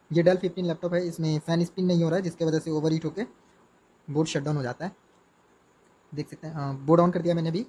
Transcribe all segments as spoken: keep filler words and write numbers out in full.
ये del fifteen laptop है, इसमें फ़ैन स्पिन नहीं हो रहा है, जिसकी वजह से ओवर हीट होकर बोर्ड शट डाउन हो जाता है। देख सकते हैं, बोर्ड ऑन कर दिया मैंने भी।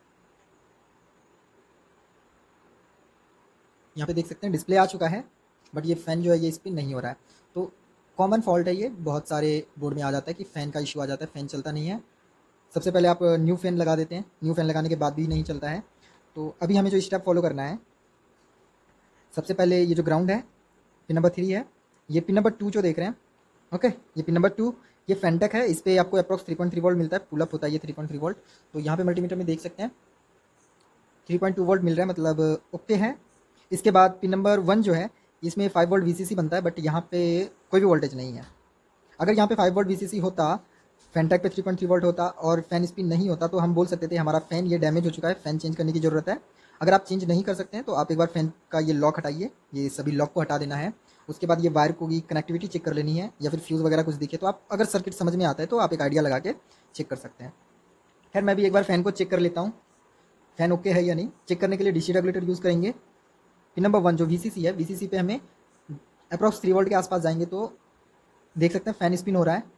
यहाँ पे देख सकते हैं डिस्प्ले आ चुका है, बट ये फ़ैन जो है ये स्पिन नहीं हो रहा है। तो कॉमन फॉल्ट है ये, बहुत सारे बोर्ड में आ जाता है कि फ़ैन का इशू आ जाता है, फ़ैन चलता नहीं है। सबसे पहले आप न्यू फ़ैन लगा देते हैं, न्यू फ़ैन लगाने के बाद भी नहीं चलता है। तो अभी हमें जो स्टेप फॉलो करना है, सबसे पहले ये जो ग्राउंड है पिन नंबर थ्री है, ये पिन नंबर टू जो देख रहे हैं, ओके, ये पिन नंबर टू, ये फैनटेक है, इस पर आपको approx three point three volt मिलता है, पुल अप होता है ये थ्री पॉइंट थ्री वोल्ट। तो यहाँ पे मल्टीमीटर में देख सकते हैं थ्री पॉइंट टू वोल्ट मिल रहा है, मतलब ओके है। इसके बाद पिन नंबर वन जो है, इसमें फाइव वोल्ट वीसीसी बनता है, बट यहाँ पे कोई भी वोल्टेज नहीं है। अगर यहाँ पे फाइव वोल्ट वीसीसी होता, फैनटेक पे थ्री पॉइंट थ्री वोल्ट होता और फैन स्पिन नहीं होता, तो हम बोल सकते थे हमारा फ़ैन ये डैमेज हो चुका है, फ़ैन चेंज करने की ज़रूरत है। अगर आप चेंज नहीं कर सकते हैं तो आप एक बार फ़ैन का ये लॉक हटाइए, ये सभी लॉक को हटा देना है। उसके बाद ये वायर को की कनेक्टिविटी चेक कर लेनी है, या फिर फ्यूज़ वगैरह कुछ दिखे तो आप, अगर सर्किट समझ में आता है तो आप एक आइडिया लगा के चेक कर सकते हैं। खैर मैं भी एक बार फ़ैन को चेक कर लेता हूँ, फ़ैन ओके है या नहीं। चेक करने के लिए डीसी रेगुलेटर यूज़ करेंगे। पिन नंबर वन जो वीसीसी है, वीसीसी पे हमें अप्रॉक्स थ्री वोल्ट के आसपास जाएंगे तो देख सकते हैं फ़ैन स्पिन हो रहा है।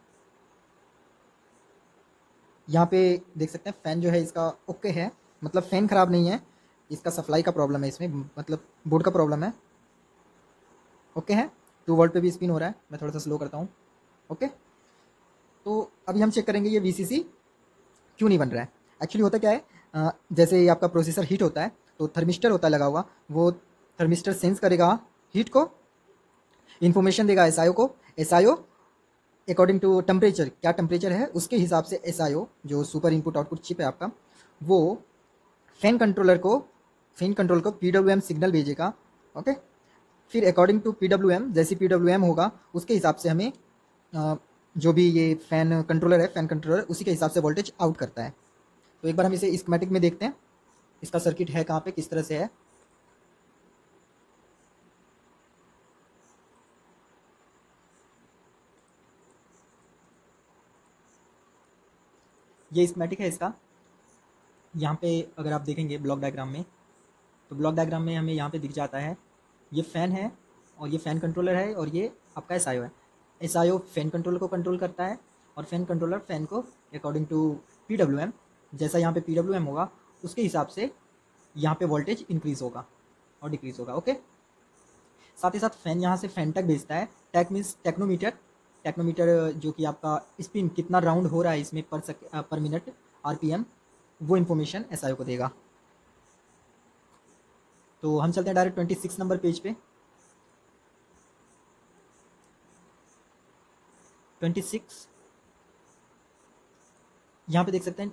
यहाँ पे देख सकते हैं फ़ैन जो है इसका ओके है, मतलब फ़ैन ख़राब नहीं है, इसका सप्लाई का प्रॉब्लम है, इसमें मतलब बोर्ड का प्रॉब्लम है। ओके है, टू वोल्ट पे भी स्पिन हो रहा है। मैं थोड़ा सा स्लो करता हूँ। ओके, तो अभी हम चेक करेंगे ये वीसीसी क्यों नहीं बन रहा है। एक्चुअली होता क्या है, अ, जैसे ये आपका प्रोसेसर हीट होता है तो थर्मिस्टर होता है लगा हुआ, वो थर्मिस्टर सेंस करेगा हीट को, इन्फॉर्मेशन देगा एसआईओ को। एसआईओ अकॉर्डिंग टू टेम्परेचर, क्या टेम्परेचर है उसके हिसाब से एसआईओ जो सुपर इनपुट आउटपुट चिप है आपका, वो फैन कंट्रोलर को फैन कंट्रोल को पीडब्ल्यूएम सिग्नल भेजेगा। ओके, फिर अकॉर्डिंग टू पीडब्ल्यूएम, जैसी पीडब्ल्यूएम होगा उसके हिसाब से हमें अ, जो भी ये फैन कंट्रोलर है, फैन कंट्रोलर उसी के हिसाब से वोल्टेज आउट करता है। तो एक बार हम इसे स्कीमेटिक में देखते हैं, इसका सर्किट है कहाँ पे, किस तरह से है। ये स्कीमेटिक है इसका। यहाँ पे अगर आप देखेंगे ब्लॉक डायग्राम में, तो ब्लॉक डायग्राम में हमें यहाँ पे दिख जाता है ये फ़ैन है और ये फ़ैन कंट्रोलर है और ये आपका एस आई ओ है। S I O fan controller को कंट्रोल करता है और फैन कंट्रोलर फैन को according to P W M, जैसा यहाँ पे पी डब्ल्यू एम होगा उसके हिसाब से यहाँ पे वोल्टेज इंक्रीज़ होगा और डिक्रीज़ होगा। ओके, साथ ही साथ फैन यहाँ से फैन तक भेजता है। टेक मीन्स टेक्नोमीटर, टेक्नोमीटर जो कि आपका स्पिन कितना राउंड हो रहा है इसमें per sec per minute RPM, वो इन्फॉर्मेशन एसआईओ को देगा। तो हम चलते हैं direct twenty six number page पे। ट्वेंटी सिक्स यहाँ पे देख सकते हैं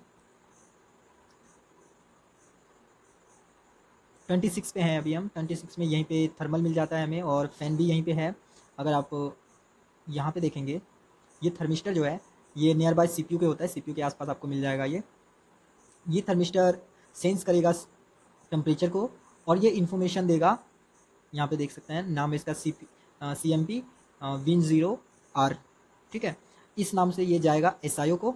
ट्वेंटी सिक्स पे हैं अभी हम। ट्वेंटी सिक्स में यहीं पे थर्मल मिल जाता है हमें और फैन भी यहीं पे है। अगर आप यहाँ पे देखेंगे ये थर्मिस्टर जो है ये नियर बाय सीपीयू के होता है, सीपीयू के आसपास आपको मिल जाएगा। ये ये थर्मिस्टर सेंस करेगा टेम्परेचर को और ये इन्फॉर्मेशन देगा। यहाँ पे देख सकते हैं नाम इसका C C M P win zero R, ठीक है, इस नाम से ये जाएगा एसआईओ को।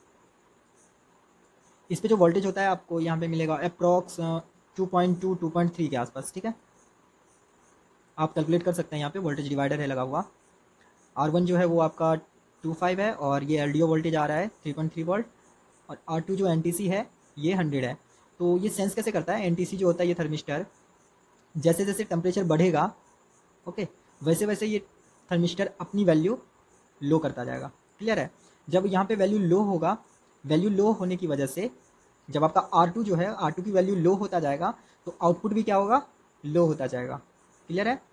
इस पे जो वोल्टेज होता है आपको यहाँ पे मिलेगा approx two point two two point three के आसपास, ठीक है। आप कैलकुलेट कर सकते हैं, यहाँ पे वोल्टेज डिवाइडर है लगा हुआ। आर वन जो है वो आपका टू फाइव है और ये एल डी ओ वोल्टेज आ रहा है थ्री पॉइंट थ्री वोल्ट, और आर टू जो एन टी सी है ये हंड्रेड है। तो ये सेंस कैसे करता है, एन टी सी जो होता है ये थर्मिस्टर, जैसे जैसे टेम्परेचर बढ़ेगा ओके वैसे वैसे ये थर्मिस्टर अपनी वैल्यू लो करता जाएगा। क्लियर है, जब यहाँ पे वैल्यू लो होगा, वैल्यू लो होने की वजह से जब आपका आर टू जो है आर टू की वैल्यू लो होता जाएगा तो आउटपुट भी क्या होगा, लो होता जाएगा। क्लियर है,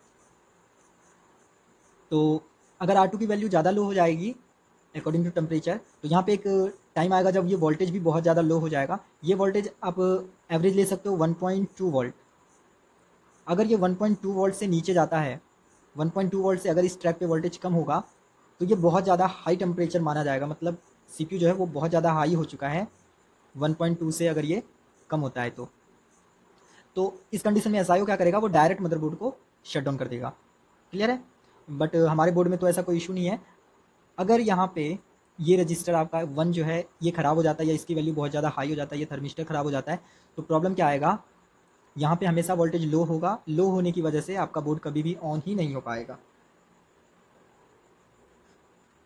तो अगर आर टू की वैल्यू ज़्यादा लो हो जाएगी अकॉर्डिंग टू टेम्परेचर, तो यहाँ पे एक टाइम आएगा जब ये वोल्टेज भी बहुत ज़्यादा लो हो जाएगा। ये वोल्टेज आप एवरेज ले सकते हो वन पॉइंट टू वोल्ट। अगर ये वन पॉइंट टू वोल्ट से नीचे जाता है, वन पॉइंट टू वोल्ट से अगर इस ट्रैक पे वोल्टेज कम होगा तो ये बहुत ज़्यादा हाई टेम्परेचर माना जाएगा, मतलब सीपीयू जो है वो बहुत ज़्यादा हाई हो चुका है वन पॉइंट टू से अगर ये कम होता है तो तो इस कंडीशन में एसआईओ क्या करेगा, वो डायरेक्ट मदरबोर्ड को शट डाउन कर देगा। क्लियर है, बट हमारे बोर्ड में तो ऐसा कोई इशू नहीं है। अगर यहाँ पे ये रजिस्टर आपका वन जो है ये ख़राब हो जाता है या इसकी वैल्यू बहुत ज़्यादा हाई हो जाता है, ये थर्मिस्टर ख़राब हो जाता है, तो प्रॉब्लम क्या आएगा, यहाँ पे हमेशा वोल्टेज लो होगा। लो होने की वजह से आपका बोर्ड कभी भी ऑन ही नहीं हो पाएगा।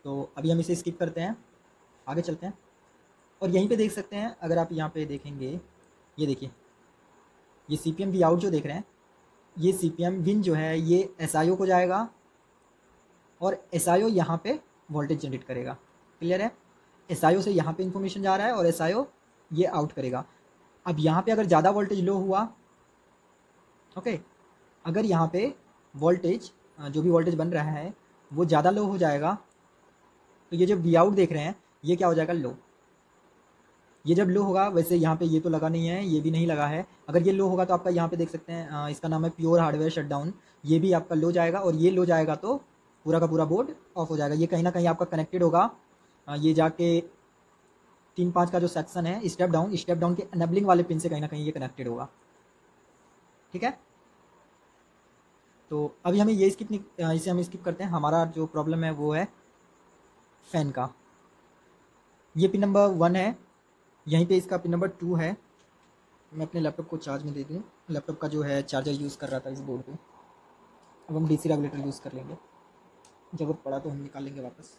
तो अभी हम इसे स्किप करते हैं, आगे चलते हैं। और यहीं पे देख सकते हैं, अगर आप यहाँ पे देखेंगे, ये देखिए ये C P M V out जो देख रहे हैं, ये सी पी एम विन जो है ये एस आई ओ को जाएगा और एस आई ओ यहाँ पे वोल्टेज जनरेट करेगा। क्लियर है? एस आई ओ से यहाँ पे इंफॉर्मेशन जा रहा है और एस आई ओ ये आउट करेगा। अब यहाँ पे अगर ज़्यादा वोल्टेज लो हुआ, ओके, अगर यहाँ पे वोल्टेज जो भी वोल्टेज बन रहा है वो ज़्यादा लो हो जाएगा, तो ये जो वी आउट देख रहे हैं ये क्या हो जाएगा, लो। ये जब लो होगा, वैसे यहाँ पे ये तो लगा नहीं है, ये भी नहीं लगा है, अगर ये लो होगा तो आपका यहाँ पे देख सकते हैं आ, इसका नाम है प्योर हार्डवेयर शटडाउन, ये भी आपका लो जाएगा और ये लो जाएगा तो पूरा का पूरा बोर्ड ऑफ हो जाएगा। ये कहीं ना कहीं आपका कनेक्टेड होगा, आ, ये जाके तीन पाँच का जो सेक्शन है स्टेप डाउन, स्टेप डाउन के एनेबलिंग वाले पिन से कहीं ना कहीं ये कनेक्टेड होगा। ठीक है, तो अभी हमें ये स्किप नहीं, इसे हम स्किप करते हैं। हमारा जो प्रॉब्लम है वो है फैन का। ये पिन नंबर वन है, यहीं पे इसका पिन नंबर टू है। मैं अपने लैपटॉप को चार्ज में दे दूँ, लैपटॉप का जो है चार्जर यूज़ कर रहा था इस बोर्ड पे। अब हम डीसी रेगुलेटर यूज़ कर लेंगे, जरूरत पड़ा तो हम निकालेंगे वापस।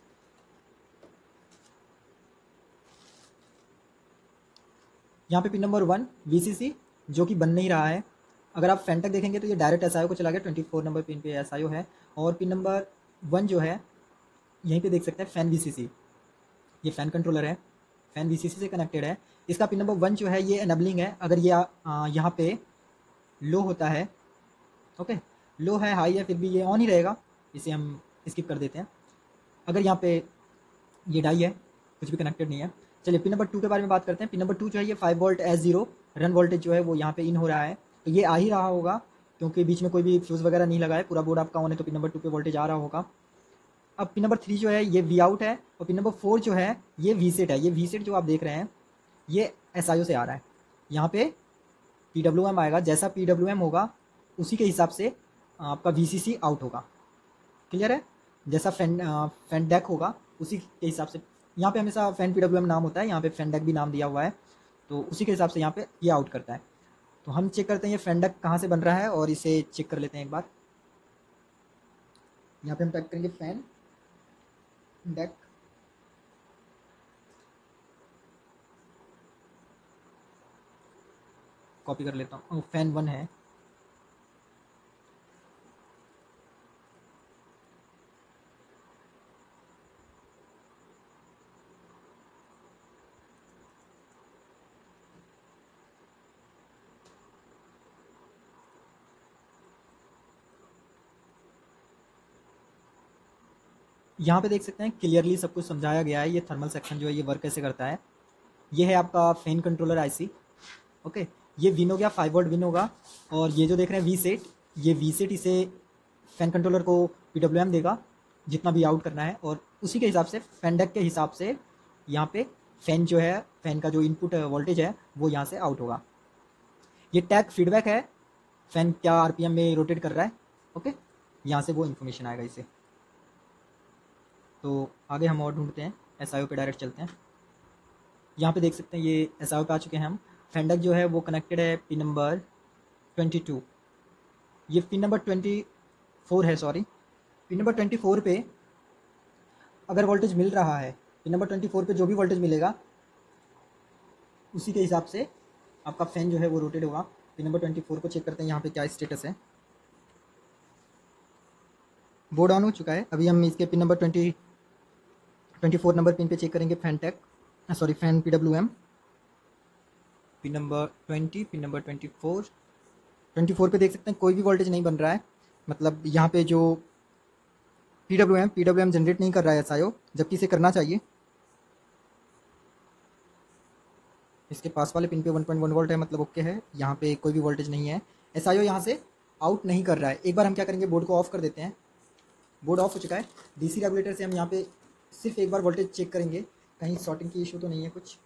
यहाँ पे pin number one V C C जो कि बन नहीं रहा है। अगर आप फैन तक देखेंगे तो ये डायरेक्ट एस आई ओ को चला गया, ट्वेंटी फोर नंबर पिन पे एस आई ओ है। और पिन नंबर वन जो है यहीं पे देख सकते हैं फैन वी सी सी, ये फैन कंट्रोलर है, फैन वी सी सी से कनेक्टेड है। इसका पिन नंबर वन जो है ये एनेबलिंग है। अगर ये यहाँ पे लो होता है, ओके, लो है हाई है फिर भी ये ऑन ही रहेगा, इसे हम स्किप कर देते हैं। अगर यहाँ पे ये डाई है, कुछ भी कनेक्टेड नहीं है। चलिए पिन नंबर टू के बारे में बात करते हैं। पिन नंबर टू जो है ये five volt S zero run voltage जो है वो यहाँ पे इन हो रहा है, तो ये आ ही रहा होगा क्योंकि बीच में कोई भी फ्यूज़ वगैरह नहीं लगा है, पूरा बोर्ड आपका ऑन है, तो पिन नंबर टू पे वोल्टेज आ रहा होगा। अब पिन नंबर थ्री जो है ये वी आउट है और पिन नंबर फोर जो है ये वी सेट है। ये वी सेट जो आप देख रहे हैं ये एस आई ओ से आ रहा है। यहाँ पे पी डब्ल्यू एम आएगा, जैसा पी डब्ल्यू एम होगा उसी के हिसाब से आपका वी सी सी आउट होगा। क्लियर है? जैसा फैन फैन डेक होगा उसी के हिसाब से, यहाँ पे हमेशा फैन पी डब्ल्यू एम नाम होता है, यहाँ पे फैन डेक भी नाम दिया हुआ है, तो उसी के हिसाब से यहाँ पे ये आउट करता है। तो हम चेक करते हैं ये फैन डेक कहाँ से बन रहा है और इसे चेक कर लेते हैं एक बार। यहाँ पे हम टाइप करेंगे फैन डेक, कॉपी कर लेता हूँ, फैन वन है। यहाँ पे देख सकते हैं क्लियरली सब कुछ समझाया गया है। ये थर्मल सेक्शन जो है ये वर्क कैसे करता है। ये है आपका फैन कंट्रोलर आईसी, ओके। ये विन हो गया, फाइव वोल्ट विन होगा। और ये जो देख रहे हैं वी सेट, ये वी सेट इसे फैन कंट्रोलर को पी डब्ल्यू एम देगा जितना भी आउट करना है, और उसी के हिसाब से फैन डेक के हिसाब से यहाँ पे फैन जो है, फैन का जो इनपुट वोल्टेज है वो यहाँ से आउट होगा। ये टैग फीडबैक है, फैन क्या आरपीएम में रोटेट कर रहा है, ओके, यहाँ से वो इन्फॉर्मेशन आएगा इसे। तो आगे हम और ढूंढते हैं, एस आई ओ पे डायरेक्ट चलते हैं। यहाँ पे देख सकते हैं ये एस आई ओ पे आ चुके हैं हम। फैन डेक जो है वो कनेक्टेड है पिन नंबर ट्वेंटी टू, ये पिन नंबर ट्वेंटी फोर है, sorry pin number twenty four पे अगर वोल्टेज मिल रहा है, पिन नंबर ट्वेंटी फोर पे जो भी वोल्टेज मिलेगा उसी के हिसाब से आपका फैन जो है वो रोटेट होगा। पिन नंबर ट्वेंटी फोर को चेक करते हैं यहाँ पे क्या स्टेटस है। बोर्ड ऑन हो चुका है। अभी हम इसके pin number twenty twenty four number pin पे चेक करेंगे fan tach, sorry fan P W M, pin number twenty, pin number twenty four twenty four पे देख सकते हैं कोई भी वोल्टेज नहीं बन रहा है, मतलब यहाँ पे जो P W M P W M generate नहीं कर रहा है एस आई ओ, जबकि इसे करना चाहिए। इसके पास वाले पिन पे वन पॉइंट वन वोल्ट है, मतलब ओके है, यहाँ पे कोई भी वोल्टेज नहीं है, एस आई ओ यहाँ से आउट नहीं कर रहा है। एक बार हम क्या करेंगे, बोर्ड को ऑफ कर देते हैं। बोर्ड ऑफ हो चुका है। डीसी रेगुलेटर से हम यहाँ पे सिर्फ एक बार वोल्टेज चेक करेंगे, कहीं शॉर्टिंग की इशू तो नहीं है कुछ।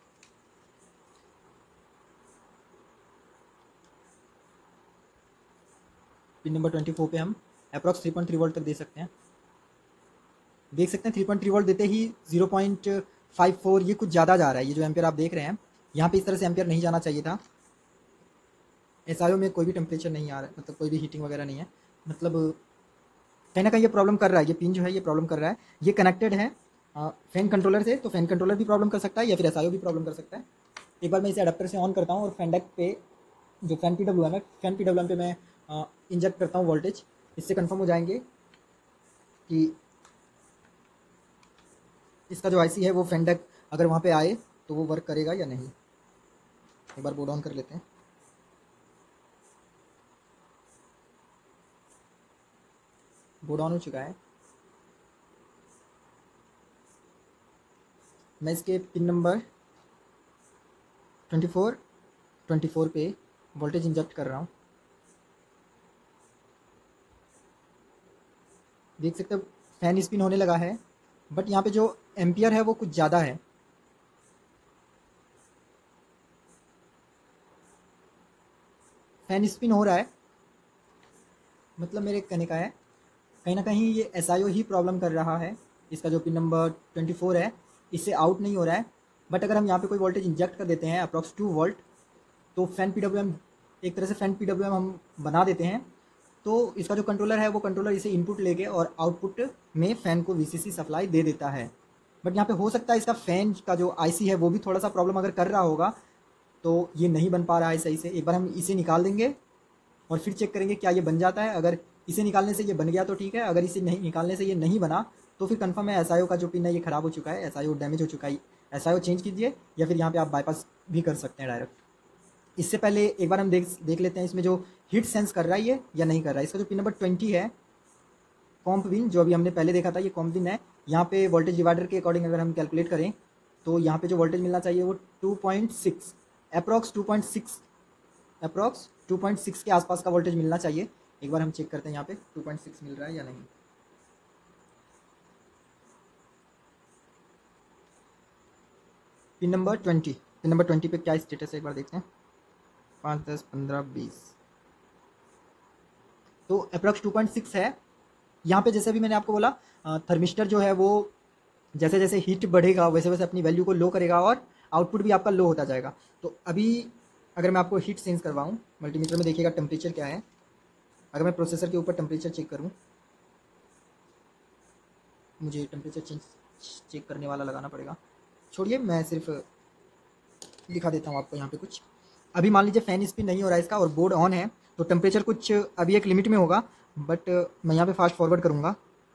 पिन नंबर ट्वेंटी फोर पे हम approx three point three volt तक दे सकते हैं। देख सकते हैं थ्री पॉइंट थ्री वोल्ट देते ही ज़ीरो पॉइंट फाइव फोर ये कुछ ज़्यादा जा रहा है। ये जो एम्पियर आप देख रहे हैं यहाँ पे इस तरह से एम्पियर नहीं जाना चाहिए था। एस आई ओ में कोई भी टेम्परेचर नहीं आ रहा है, मतलब कोई भी हीटिंग वगैरह नहीं है, मतलब कहीं ना कहीं ये प्रॉब्लम कर रहा है। ये पिन जो है ये प्रॉब्लम कर रहा है। ये कनेक्टेड है फैन कंट्रोलर से, तो फैन कंट्रोलर भी प्रॉब्लम कर सकता है या फिर एस भी प्रॉब्लम कर सकता है। एक बार मैं इसे अडेप्टर से ऑन करता हूँ और फैन डेक पे जो फैन पी डब्ल्यू एम है, फैन पी डब्ल्यू एम पे मैं इंजेक्ट करता हूँ वोल्टेज। इससे कंफर्म हो जाएंगे कि इसका जो आईसी है वो फैन डेक अगर वहाँ पे आए तो वो वर्क करेगा या नहीं। एक बार बोर्ड ऑन कर लेते हैं। बोर्ड ऑन हो चुका है। मैं इसके pin number twenty four twenty four पे वोल्टेज इंजेक्ट कर रहा हूँ। देख सकते हो फैन स्पिन होने लगा है, बट यहाँ पे जो एम्पियर है वो कुछ ज़्यादा है। फैन स्पिन हो रहा है, मतलब मेरे कहने का है कहीं ना कहीं ये एस ही प्रॉब्लम कर रहा है। इसका जो पिन नंबर ट्वेंटी फोर है इससे आउट नहीं हो रहा है। बट अगर हम यहाँ पे कोई वोल्टेज इंजेक्ट कर देते हैं अप्रॉक्स टू वोल्ट, तो फैन पी डब्ल्यू एम एक तरह से फैन पी डब्ल्यू एम हम बना देते हैं। तो इसका जो कंट्रोलर है वो कंट्रोलर इसे इनपुट लेके और आउटपुट में फ़ैन को वीसीसी सप्लाई दे देता है। बट यहाँ पे हो सकता है इसका फ़ैन का जो आईसी है वो भी थोड़ा सा प्रॉब्लम अगर कर रहा होगा, तो ये नहीं बन पा रहा है सही से। एक बार हम इसे निकाल देंगे और फिर चेक करेंगे क्या ये बन जाता है। अगर इसे निकालने से ये बन गया तो ठीक है, अगर इसे नहीं निकालने से ये नहीं बना तो फिर कंफर्म है एसआईओ का जो पिन है ये ख़राब हो चुका है, एसआईओ डैमेज हो चुका है। एसआईओ चेंज कीजिए या फिर यहाँ पे आप बाईपास भी कर सकते हैं डायरेक्ट। इससे पहले एक बार हम देख देख लेते हैं इसमें जो हीट सेंस कर रहा है ये या नहीं कर रहा है। इसका जो पिन नंबर ट्वेंटी है कॉम्प विन, जो अभी हमने पहले देखा था, ये कॉम्प विन है। यहाँ पे वोल्टेज डिवाइडर के अकॉर्डिंग अगर हम कैलकुलेट करें तो यहाँ पे जो वोल्टेज मिलना चाहिए वो two point six approx two point six approx two point six के आसपास का वोल्टेज मिलना चाहिए। एक बार हम चेक करते हैं यहाँ पे टू पॉइंट सिक्स मिल रहा है या नहीं। Pin number twenty pin number twenty पे क्या स्टेटस है एक बार देखते हैं। पाँच दस पंद्रह बीस, तो अप्रॉक्स टू पॉइंट सिक्स है। यहाँ पे जैसे भी मैंने आपको बोला थर्मिस्टर जो है वो जैसे जैसे हीट बढ़ेगा वैसे वैसे अपनी वैल्यू को लो करेगा और आउटपुट भी आपका लो होता जाएगा। तो अभी अगर मैं आपको हीट सेंस करवाऊँ मल्टीमीटर में, देखिएगा टेम्परेचर क्या है। अगर मैं प्रोसेसर के ऊपर टेम्परेचर चेक करूँ, मुझे टेम्परेचर चेंज चेक करने वाला लगाना पड़ेगा, छोड़िए मैं सिर्फ दिखा देता हूँ आपको यहाँ पे कुछ। अभी मान लीजिए फ़ैन स्पिन नहीं हो रहा है इसका और बोर्ड ऑन है, तो टेम्परेचर कुछ अभी एक लिमिट में होगा। बट मैं यहाँ पे फास्ट फॉरवर्ड करूँगा,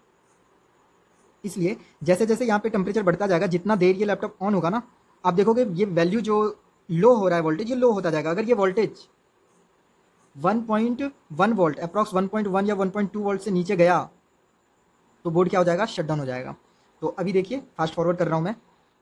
इसलिए जैसे जैसे यहाँ पे टेम्परेचर बढ़ता जाएगा, जितना देर ये लैपटॉप ऑन होगा ना, आप देखोगे ये वैल्यू जो लो हो रहा है वोल्टेज, ये लो होता जाएगा। अगर ये voltage one point one volt approx one point one या वन पॉइंट टू वोल्ट से नीचे गया तो बोर्ड क्या हो जाएगा, शट डाउन हो जाएगा। तो अभी देखिए फास्ट फॉरवर्ड कर रहा हूँ मैं।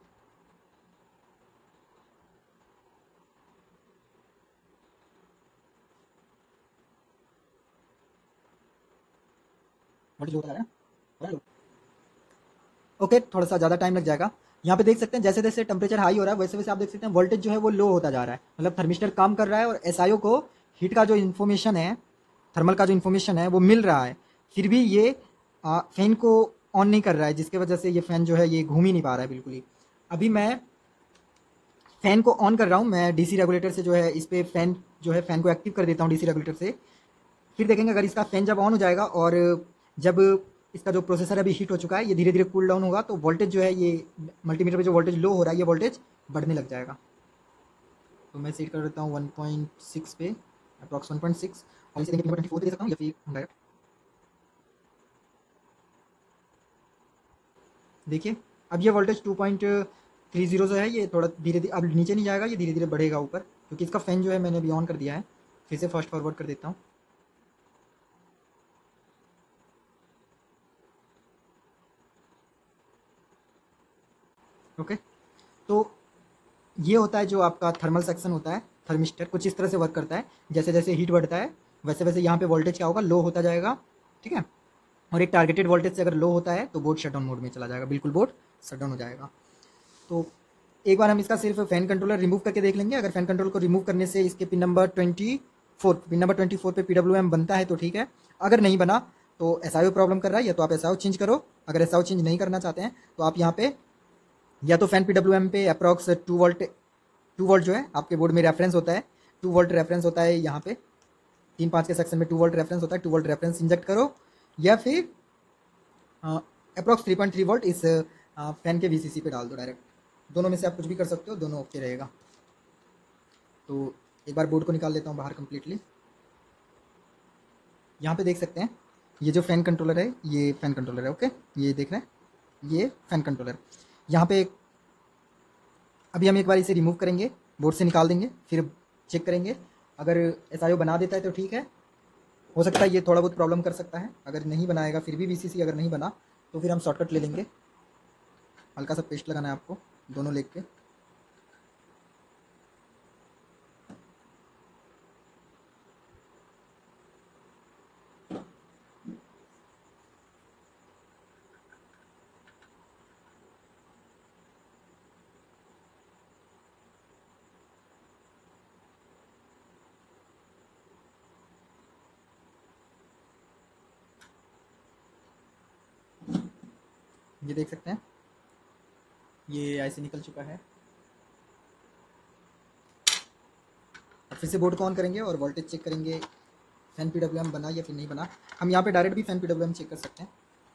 वोल्टेज होता है ओके, थोड़ा सा ज़्यादा टाइम लग जाएगा। यहाँ पे देख सकते हैं जैसे जैसे टेम्परेचर हाई हो रहा है वैसे वैसे आप देख सकते हैं वोल्टेज जो है वो लो होता जा रहा है। मतलब थर्मिस्टर काम कर रहा है और एसआईओ को हीट का जो इन्फॉर्मेशन है, थर्मल का जो इन्फॉर्मेशन है वो मिल रहा है, फिर भी ये फैन को ऑन नहीं कर रहा है, जिसकी वजह से ये फ़ैन जो है ये घूम ही नहीं पा रहा है बिल्कुल ही। अभी मैं फ़ैन को ऑन कर रहा हूँ, मैं डीसी रेगुलेटर से जो है इस पर फ़ैन जो है फ़ैन को एक्टिव कर देता हूँ डीसी रेगुलेटर से। फिर देखेंगे अगर इसका फ़ैन जब ऑन हो जाएगा और जब इसका जो प्रोसेसर अभी हीट हो चुका है ये धीरे धीरे कूल डाउन होगा, तो वोल्टेज जो है ये मल्टीमीटर पे जो वोल्टेज लो हो रहा है ये वोल्टेज बढ़ने लग जाएगा। तो मैं सेट कर देता हूँ वन पॉइंट सिक्स पे, अप्रॉक्स वन पॉइंट सिक्स, और इसे देखिए ट्वेंटी फोर दे सकता हूँ या फिर डायरेक्ट देखिए। अब ये voltage two point three zero जो है ये थोड़ा धीरे धीरे अब नीचे नहीं जाएगा, ये धीरे धीरे बढ़ेगा ऊपर, क्योंकि इसका फ़ैन जो है मैंने अभी ऑन कर दिया है। फिर से फास्ट फॉरवर्ड कर देता हूँ। ओके, तो ये होता है जो आपका थर्मल सेक्शन होता है। थर्मिस्टर कुछ इस तरह से वर्क करता है, जैसे जैसे हीट बढ़ता है वैसे वैसे यहाँ पे वोल्टेज क्या होगा, लो होता जाएगा, ठीक है। और एक टारगेटेड वोल्टेज से अगर लो होता है तो बोर्ड शटडाउन मोड में चला जाएगा, बिल्कुल बोर्ड शटडाउन हो जाएगा। तो एक बार हम इसका सिर्फ फैन कंट्रोलर रिमूव करके देख लेंगे। अगर फैन कंट्रोल को रिमूव करने से इसके pin number twenty four pin number twenty four पे पी डब्ल्यू एम बनता है तो ठीक है, अगर नहीं बना तो एस आई ओ प्रॉब्लम कर रहा है, या तो आप एस आई ओ चेंज करो। अगर एस आई ओ चेंज नहीं करना चाहते हैं तो आप यहाँ पे या तो फैन पी डब्ल्यू एम पे approx two volt two volt जो है आपके बोर्ड में रेफरेंस होता है, टू वोल्ट रेफरेंस होता है, यहाँ पे तीन पाँच के सेक्शन में टू वोल्ट रेफरेंस होता है, टू वोल्ट रेफरेंस इंजेक्ट करो, या फिर approx three point three volt इस आप फैन के वीसीसी पे डाल दो डायरेक्ट, दोनों में से आप कुछ भी कर सकते हो, दोनों ओके रहेगा। तो एक बार बोर्ड को निकाल लेता हूँ बाहर कम्प्लीटली। यहाँ पे देख सकते हैं ये जो फ़ैन कंट्रोलर है ये फ़ैन कंट्रोलर है, ओके, ये देख रहे हैं ये फ़ैन कंट्रोलर। यहाँ पे अभी हम एक बार इसे रिमूव करेंगे, बोर्ड से निकाल देंगे, फिर चेक करेंगे। अगर एस आई ओ बना देता है तो ठीक है, हो सकता है ये थोड़ा बहुत प्रॉब्लम कर सकता है। अगर नहीं बनाएगा फिर भी वीसीसी अगर नहीं बना तो फिर हम शॉर्टकट ले लेंगे। हल्का सा पेस्ट लगाना है आपको दोनों लेग पे। ये देख सकते हैं ये ऐसे निकल चुका है। अब फिर से बोर्ड को ऑन करेंगे और वोल्टेज चेक करेंगे फैन पी डब्ल्यू एम बना या फिर नहीं बना। हम यहाँ पे डायरेक्ट भी fan P W M check कर सकते हैं।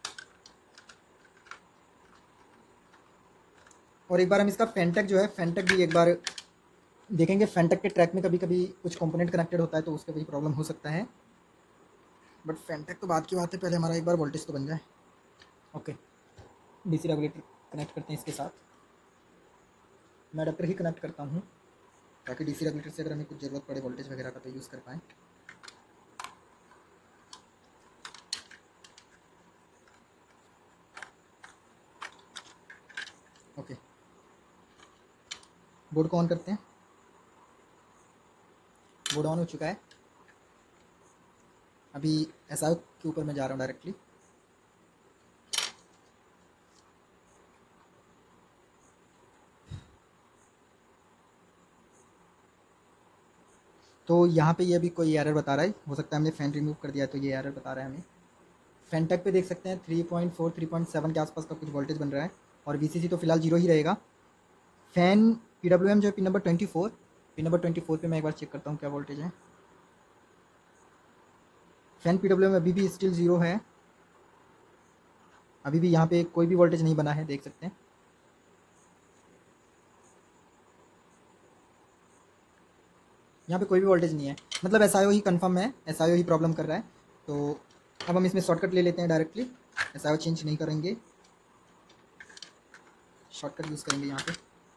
और एक बार हम इसका फैनटेक जो है फैनटेक भी एक बार देखेंगे। फैनटेक के ट्रैक में कभी कभी कुछ कंपोनेंट कनेक्टेड होता है तो उसका भी प्रॉब्लम हो सकता है, बट फैनटेक तो बात की बात है, पहले हमारा एक बार वोल्टेज तो बन जाए। ओके, डीसी रेगुलेटर कनेक्ट करते हैं इसके साथ। मैं अडाप्टर ही कनेक्ट करता हूँ ताकि डीसी रेगुलेटर से अगर हमें कुछ ज़रूरत पड़े वोल्टेज वगैरह का तो यूज़ कर पाएँ। ओके, बोर्ड को ऑन करते हैं। बोर्ड ऑन हो चुका है। अभी एस आई ओ के ऊपर मैं जा रहा हूँ डायरेक्टली। तो यहाँ पे ये अभी कोई एरर बता रहा है, हो सकता है हमने फ़ैन रिमूव कर दिया है तो ये एरर बता रहा है हमें। फैनटेक पे देख सकते हैं three point four three point seven के आसपास का कुछ वोल्टेज बन रहा है और वीसीसी तो फिलहाल जीरो ही रहेगा। फैन पीडब्ल्यूएम जो है pin number twenty four, pin number twenty four पे मैं एक बार चेक करता हूँ क्या वोल्टेज है। फैन पीडब्ल्यूएम अभी भी स्टिल जीरो है, अभी भी यहाँ पे कोई भी वोल्टेज नहीं बना है, देख सकते हैं। यहाँ पे कोई भी वोल्टेज नहीं है, मतलब एस आई ओ ही कंफर्म है, एस आई ओ ही प्रॉब्लम कर रहा है। तो अब हम इसमें शॉर्टकट ले लेते हैं directly, S I O change नहीं करेंगे, शॉर्टकट यूज़ करेंगे यहाँ पे।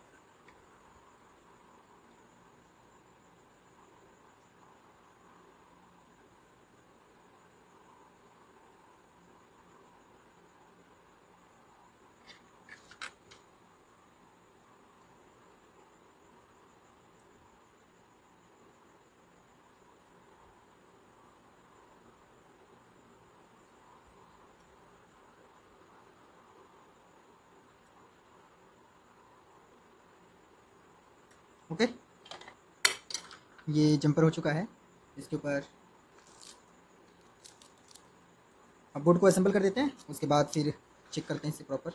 ओके, ये जंपर हो चुका है इसके ऊपर। अब बोर्ड को असेंबल कर देते हैं, उसके बाद फिर चेक करते हैं इसे प्रॉपर।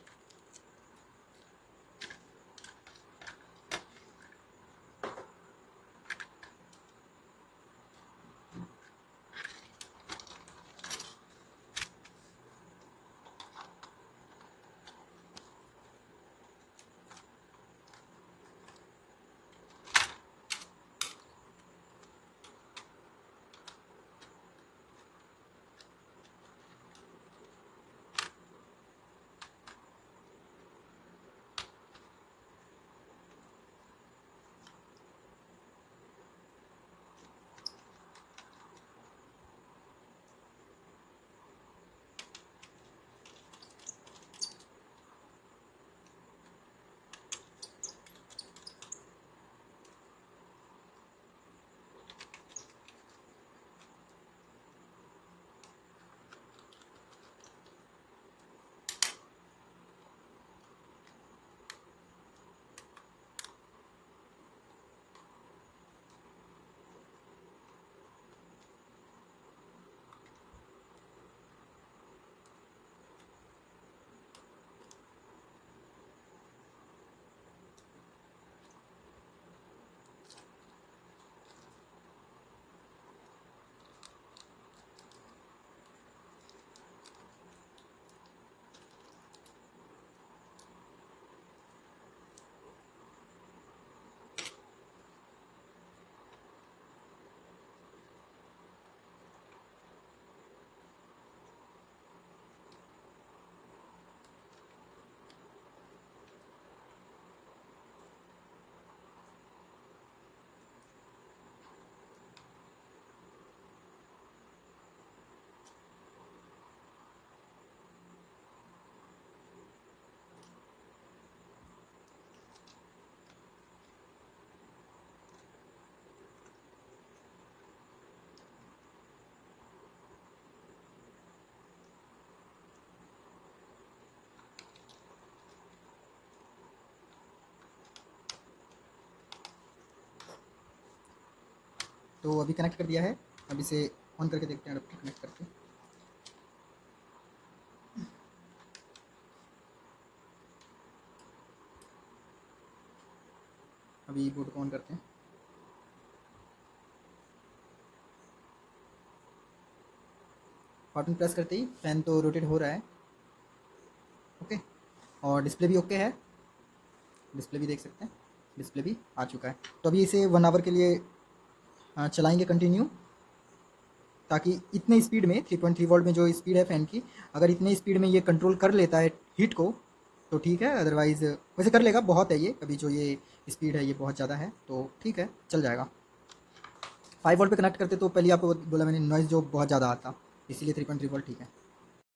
तो अभी कनेक्ट कर दिया है, अब इसे ऑन करके देखते हैं अडेप्टर कनेक्ट करके। अभी बोर्ड को ऑन करते हैं। बटन प्रेस करते ही फैन तो रोटेट हो रहा है। ओके, और डिस्प्ले भी ओके है, डिस्प्ले भी देख सकते हैं, डिस्प्ले भी आ चुका है। तो अभी इसे वन आवर के लिए चलाएंगे कंटिन्यू, ताकि इतने स्पीड में थ्री पॉइंट थ्री वोल्ट में जो स्पीड है फ़ैन की, अगर इतने स्पीड में ये कंट्रोल कर लेता है हीट को तो ठीक है, अदरवाइज़ वैसे कर लेगा, बहुत है ये, अभी जो ये स्पीड है ये बहुत ज़्यादा है, तो ठीक है चल जाएगा। फाइव वोल्ट पे कनेक्ट करते तो पहले आपको बोला मैंने नॉइज़ जो बहुत ज़्यादा आता, इसीलिए थ्री पॉइंट थ्री वोल्ट ठीक है।